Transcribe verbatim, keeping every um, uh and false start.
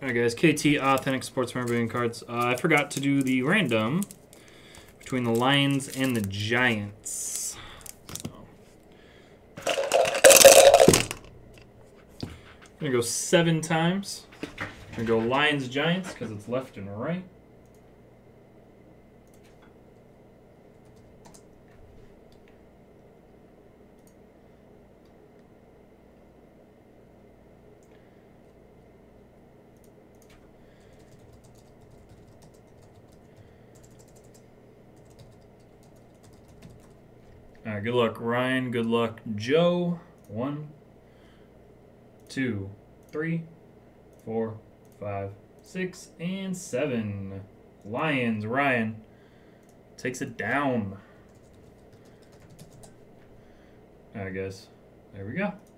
Alright guys, K T Authentic Sports Memorabilia cards. Uh, I forgot to do the random between the Lions and the Giants. So. I'm going to go seven times. I'm going to go Lions, Giants because it's left and right. All right, good luck, Ryan. Good luck, Joe. One, two, three, four, five, six, and seven. Lions, Ryan takes it down. All right, guys. There we go.